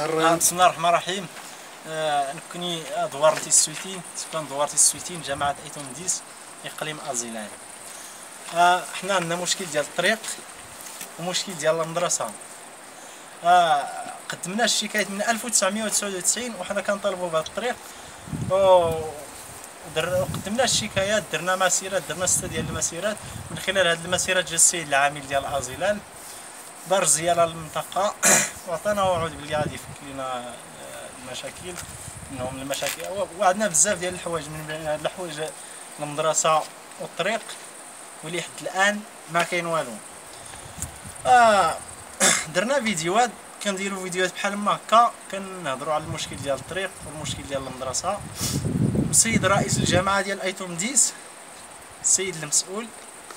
الرحيم. بسم الله الرحمن الرحيم. نكوني دوارتي السويتين، سكان دوارتي السويتين، جماعة ايتون 10 اقليم ازيلان. حنا عندنا مشكل ديال الطريق ومشكل ديال المدرسة. قدمنا الشكايات من 1999 وحنا كنطالبوا بهذا الطريق، وقدمنا الشكايات، درنا مسيرات، درنا 6 ديال المسيرات. من خلال هذه المسيرات جا السيد العامل ديال ازيلان دار زياره للمنطقه وعطانا وعود بلي غادي يفك لنا المشاكل، منهم المشاكل وعندنا بزاف ديال الحوايج، من بين هاد الحوايج المدرسه والطريق، واللي حد الان ما كاين والو. درنا فيديوهات، كنديروا فيديوهات بحال ما هكا، كنهضروا على المشكل ديال الطريق والمشكل ديال المدرسه. السيد رئيس الجامعه ديال ايتون 10 السيد المسؤول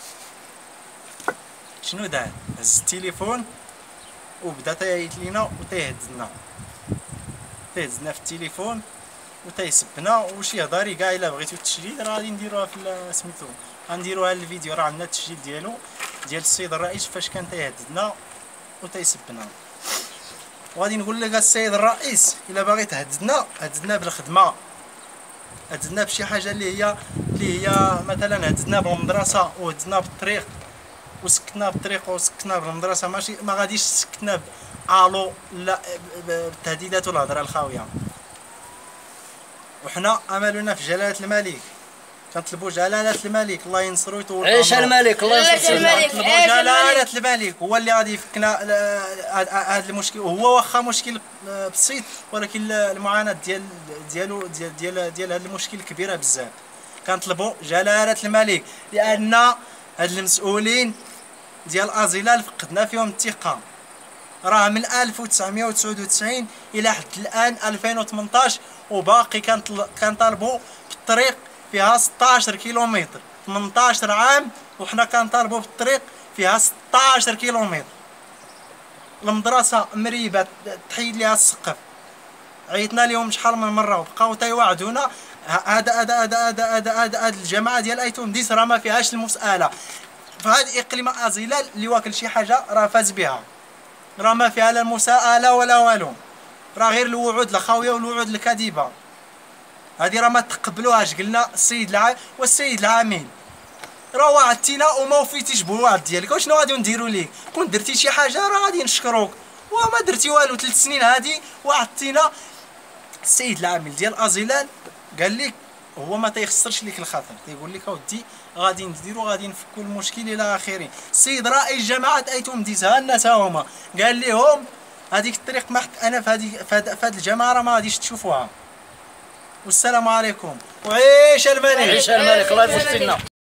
شنو دار؟ هز التليفون وبدا تيعيط لينا وتيهددنا، تيهددنا في التليفون وتيسبنا وشي هضاري كاع. الا بغيتو التسجيل راه غادي نديروها في سميتو، غنديروها الفيديو، راه عندنا التسجيل ديالو ديال السيد الرئيس فاش كان تيهددنا وتيسبنا. وغادي نقول لك السيد الرئيس الا باغي تهددنا، هددنا بالخدمه، هددنا بشي حاجه اللي هي مثلا هددنا بالمدرسه وهددنا بالطريق وسكتنا بالطريق وسكتنا بالمدرسه، ماشي ما غاديش سكتنا بالو لا بالتهديدات والهضره الخاويه. وحنا املنا في جلاله الملك، كنطلبوا جلاله الملك الله ينصرو ويطول عمره. عيش الملك الله ينصر الملك. كنطلبوا جلاله الملك هو اللي غادي يفكنا هذا المشكل. وهو واخا مشكل بسيط، ولكن المعاناه ديال هذا المشكل كبيره بزاف. كنطلبوا جلاله الملك لان هاد المسؤولين ديال ازيلال فقدنا فيهم الثقه. راه من 1999 الى حد الان 2018 وباقي كنطالبوا بالطريق فيها 16 كيلومتر، 18 عام وحنا كنطالبوا بالطريق فيها 16 كيلومتر. المدرسه مريبه تحيد ليها السقف، عيطنا لهم شحال من مره وبقاو تيوعدونا. هذا الجماعه ديال ايتون 10 راه ما فيهاش المساله. فهاد اقليم ازيلال اللي واكل شي حاجه راه فاز بها، راه ما فيها لا المساءله ولا والو، راه غير الوعود الخاويه والوعود الكاذبه. هادي راه ما تقبلوهاش. قلنا السيد العامل والسيد العامل راه وعدتينا وما وفيتيش بالوعد ديالك، وشنو غادي نديروا ليك؟ كون درتي شي حاجه راه غادي نشكروك، وما درتي والو. 3 سنين هادي وعدتينا. السيد العامل ديال ازيلال قال لك هو ما تيخسرش ليك الخاطر، تيقول لك اودي غادي نديروا غادي نفكوا المشكل الى اخره. السيد رئيس جماعه ايتون 10 الناس هما قال لهم هذيك الطريق ما حتى انا في هذه الجماعه راه ما غاديش تشوفوها. والسلام عليكم وعيش الملك. عيش الملك الله يفوت فينا.